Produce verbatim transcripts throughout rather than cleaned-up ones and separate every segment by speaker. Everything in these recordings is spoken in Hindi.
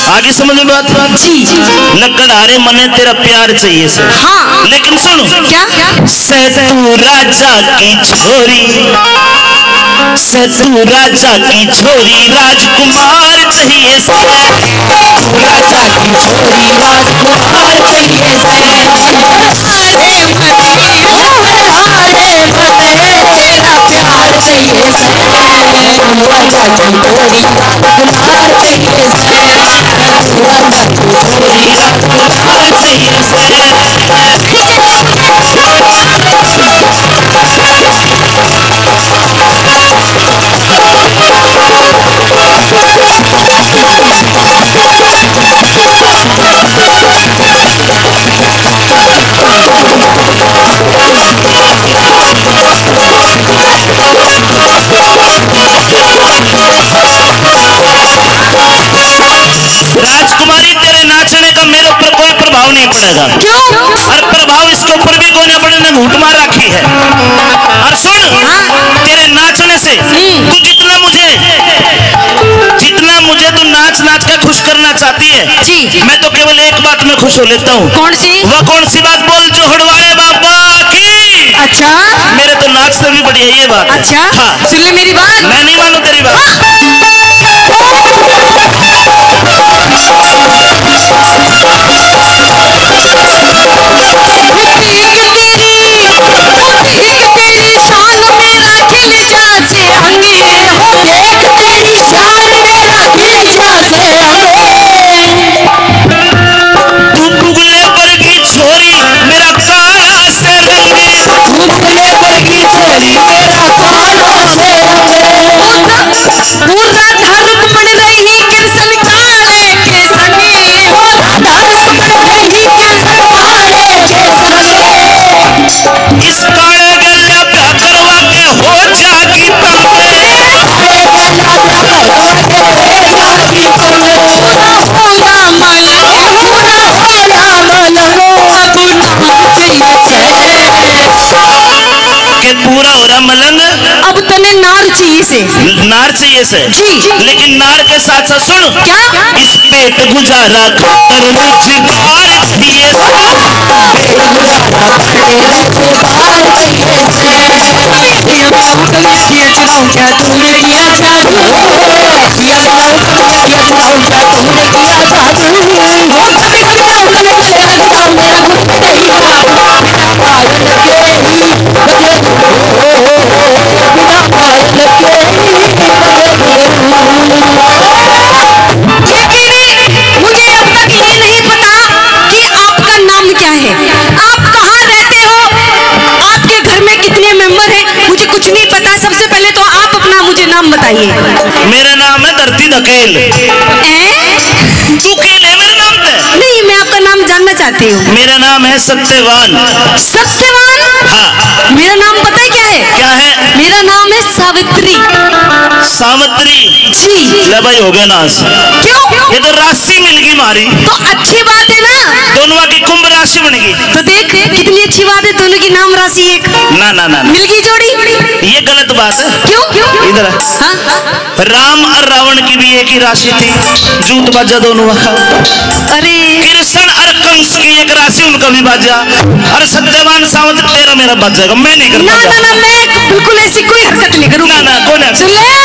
Speaker 1: आगे समझ में बात
Speaker 2: जी
Speaker 1: लकड़हारे मने तेरा प्यार चाहिए सर।
Speaker 2: हाँ
Speaker 1: लेकिन सुनो
Speaker 2: क्या
Speaker 1: से तू राजा की छोरी, से तू राजा की छोरी राजकुमार चाहिए से, तू राजा की छोरी राजकुमार चाहिए से,
Speaker 2: हारे मने हारे मने तेरा प्यार चाहिए से,
Speaker 1: तू राजा की छोरी राजकुमार चाहिए से, तू राजा की छोरी राजकुमार चाहिए से। राजकुमारी तेरे नाचने का मेरे ऊपर कोई प्रभाव नहीं पड़ेगा।
Speaker 2: क्यों?
Speaker 1: और प्रभाव इसके ऊपर भी कोई अपने ने घूट मार रखी है। और सुन हाँ? तेरे नाचने से तू जितना मुझे जितना मुझे तू नाच नाच कर खुश करना चाहती है
Speaker 2: जी
Speaker 1: मैं तो केवल एक बात में खुश हो लेता हूँ।
Speaker 2: कौन सी?
Speaker 1: वह कौन सी बात? बोल जोहड़ वाले बाबा की।
Speaker 2: अच्छा
Speaker 1: मेरे तो नाच से भी बढ़िया ये बात है।
Speaker 2: अच्छा
Speaker 1: हाँ
Speaker 2: सुन ले मेरी बात।
Speaker 1: मैं नहीं मानू तेरी बात। पूरा हो रहा मलंग।
Speaker 2: अब तने नार चाहिए से
Speaker 1: नार चाहिए से
Speaker 2: जी
Speaker 1: लेकिन नार के साथ साथ सुन
Speaker 2: क्या
Speaker 1: इस पेट गुजारा खातर मुझे बार चाहिए से, पेट गुजारा खातर मुझे बार चाहिए से,
Speaker 2: किया चलाऊं क्या तुमने किया जादू,
Speaker 1: किया चलाऊं किया चलाऊं क्या तुमने किया जादू, हो कभी कभी तो कभी चलेगा दिखाऊं मेरा खुद नहीं हुआ बिना पायल के ही बजे बिना पायल के ही
Speaker 2: लेकिन मुझे अब तक ये नहीं पता कि आपका नाम क्या है, आप कहाँ रहते हो, आपके घर में कितने मेंबर हैं, मुझे कुछ नहीं पता। सबसे पहले तो आप अपना मुझे नाम बताइए।
Speaker 1: मेरा नाम है धरती धकेल। तू केल है मेरे नाम पे?
Speaker 2: नहीं मैं आपका नाम जानना चाहती हूँ।
Speaker 1: मेरा नाम है सत्यवान।
Speaker 2: सत्यवान?
Speaker 1: हाँ।
Speaker 2: मेरा नाम पता है क्या है?
Speaker 1: क्या है?
Speaker 2: मेरा नाम है सावित्री।
Speaker 1: सावित्री
Speaker 2: जी
Speaker 1: ले भाई हो गया नाश।
Speaker 2: क्यों?
Speaker 1: ये तो राशि मिल गई मारी।
Speaker 2: तो अच्छी बात है ना,
Speaker 1: दोनों की कुंभ राशि बन गई।
Speaker 2: तो देख कितनी अच्छी बात है, दोनों की नाम राशि एक
Speaker 1: ना ना ना
Speaker 2: मिल गई जोड़ी।
Speaker 1: ये गलत बात है।
Speaker 2: क्यों? क्यों?
Speaker 1: इधर
Speaker 2: हाँ?
Speaker 1: राम और रावण की भी एक ही राशि थी, जूत बाजा दोनों।
Speaker 2: अरे
Speaker 1: कृष्ण और कंस की एक राशि उनका भी बाजा, और सत्यवान सावंत तेरा मेरा बच जाएगा। मैं नहीं करता।
Speaker 2: ना ना ना मैं बिल्कुल ऐसी कोई हरकत नहीं करूँगा।
Speaker 1: ना ना कौन है?
Speaker 2: सुन ले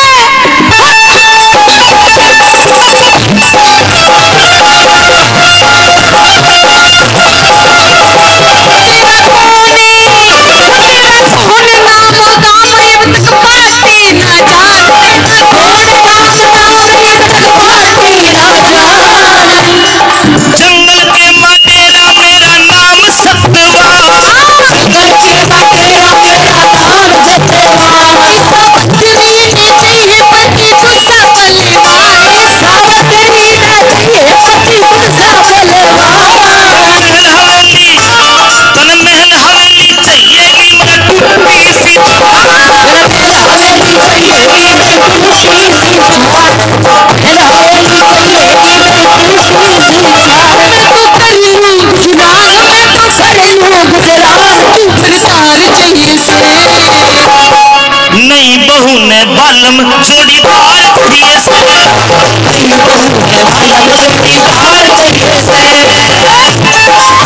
Speaker 1: नई बहू ने बालम जोड़ीदार दिए से, नई बहू है भाई जोड़ीदार चाहिए से।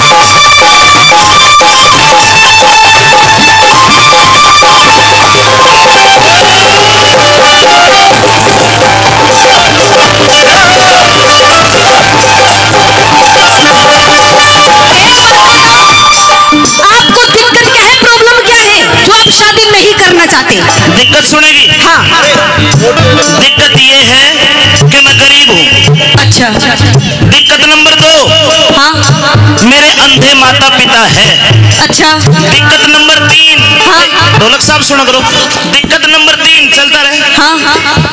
Speaker 2: दिक्कत
Speaker 1: सुनेगी?
Speaker 2: हाँ।
Speaker 1: दिक्कत ये है कि मैं गरीब हूँ।
Speaker 2: अच्छा।
Speaker 1: दिक्कत नंबर दो,
Speaker 2: हाँ,
Speaker 1: मेरे अंधे माता पिता है।
Speaker 2: अच्छा।
Speaker 1: दिक्कत नंबर तीन,
Speaker 2: हाँ,
Speaker 1: ढोलक साहब सुना करो। दिक्कत नंबर तीन चलता रहे।
Speaker 2: हाँ, हाँ,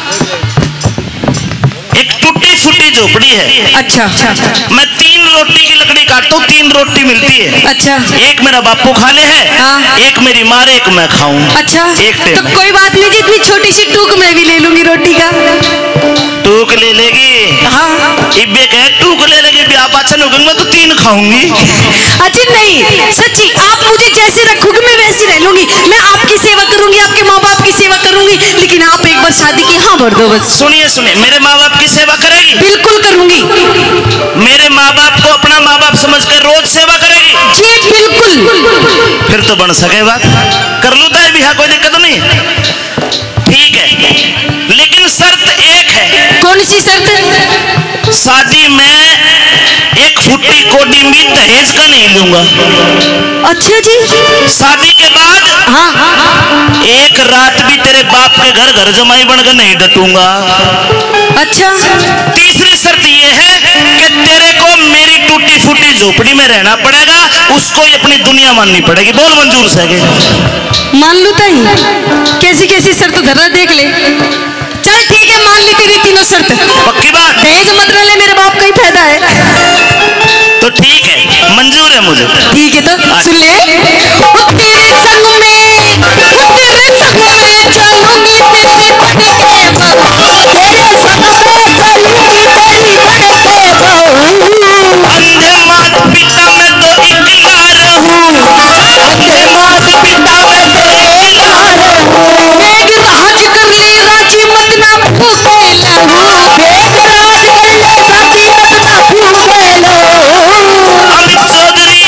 Speaker 1: एक टूटी फूटी झोपड़ी है।
Speaker 2: अच्छा।
Speaker 1: मैं तीन रोटी की लकड़ी काटता हूँ, तीन रोटी मिलती है।
Speaker 2: अच्छा।
Speaker 1: एक मेरा बापू खा ले है,
Speaker 2: हाँ।
Speaker 1: एक मेरी माँ, एक मैं खाऊं।
Speaker 2: अच्छा,
Speaker 1: एक
Speaker 2: तो कोई बात नहीं जी, इतनी छोटी सी टूक मैं भी ले लूंगी रोटी का।
Speaker 1: टूक ले लेगी?
Speaker 2: हाँ।
Speaker 1: इब्बे कहे टूक ले लेगी, ब्याह पाचन होगा, मैं तो तीन खाऊंगी।
Speaker 2: अच्छा नहीं, सच्ची आप मुझे जैसे रखोगे मैं वैसी रह लूंगी। मैं आपकी सेवा करूंगी, आपके माँ बाप की सेवा करूंगी, लेकिन आप एक बार शादी की हाँ भर दो बस।
Speaker 1: सुनिए सुनिए, मेरे माँ बाप की सेवा करेगी?
Speaker 2: बिल्कुल करूंगी।
Speaker 1: मेरे माँ बाप को अपना माँ बाप समझ कर रोज सेवा करेगी?
Speaker 2: जी बिल्कुल।
Speaker 1: फिर तो बन सके बात, कर लूता है भी, हाँ कोई दिक्कत नहीं। ठीक है, लेकिन शर्त एक है।
Speaker 2: कौन सी शर्त?
Speaker 1: शादी में एक फुट्टी कोडी मीट दहेज का नहीं लूंगा।
Speaker 2: अच्छा जी।
Speaker 1: शादी के बाद
Speaker 2: हाँ, हाँ,
Speaker 1: एक रात भी तेरे बाप के घर घर जमाई बनकर नहीं डटूंगा।
Speaker 2: अच्छा।
Speaker 1: तीसरी शर्त ये है कि तेरे को मेरी टूटी फूटी झोपड़ी में रहना पड़ेगा, उसको ही अपनी दुनिया माननी पड़ेगी। बोल मंजूर सके?
Speaker 2: मान लू ताई, कैसी कैसी शर्त धरा देख ले। चल ठीक है, मान ली तेरी तीनों शर्त।
Speaker 1: पक्की बात?
Speaker 2: दहेज मत ले, मेरे बाप का ही फायदा है।
Speaker 1: तो ठीक है, मंजूर है मुझे।
Speaker 2: ठीक है, तो सुन ले। तेरे संग में, तेरे संग में चलूंगी तेरी बन के बहू, तेरे संग में चलूंगी तेरी बन के बहू।
Speaker 1: अंधे मात पिता में तो इकला रहूं, अंधे मात पिता में तो इकला रहूं।
Speaker 2: बेग राज कर ले राजी मत ना भूखे लहू, बेग राज कर ले राजी मत ना भूखे लहू।
Speaker 1: अमित चौधरी,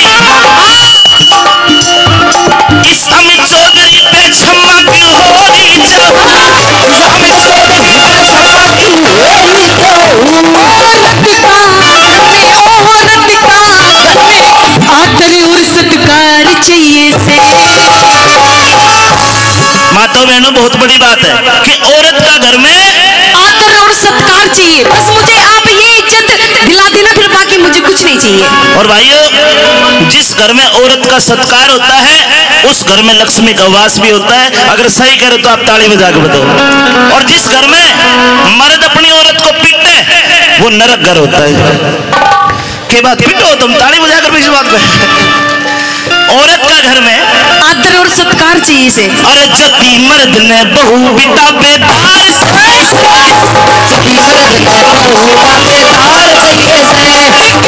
Speaker 1: इस अमित चौधरी पे क्षमा क्यों हो रही जाऊं? अमित चौधरी पे क्षमा क्यों हो रही जाऊं?
Speaker 2: आदर और सत्कार चाहिए से।
Speaker 1: माता बहनों, बहुत बड़ी बात है कि औरत का घर में
Speaker 2: आदर और सत्कार चाहिए। बस मुझे आप ये इज्जत दिला देना, फिर बाकी मुझे कुछ नहीं चाहिए।
Speaker 1: और भाइयों, जिस घर में औरत का सत्कार होता है उस घर में लक्ष्मी का वास भी होता है। अगर सही करे तो आप ताली बजा के बताओ। और जिस घर में मर्द अपनी औरत को पीटते वो नरक घर होता है। के बात पीटो तुम, ताली बजाकर भी इस बात पे। औरत का घर में
Speaker 2: आदर और सत्कार चाहिए से।
Speaker 1: अरे जति मर्द ने बहू बिता बेदार से, जति मर्द ने बहू बिता बेदार चाहिए से।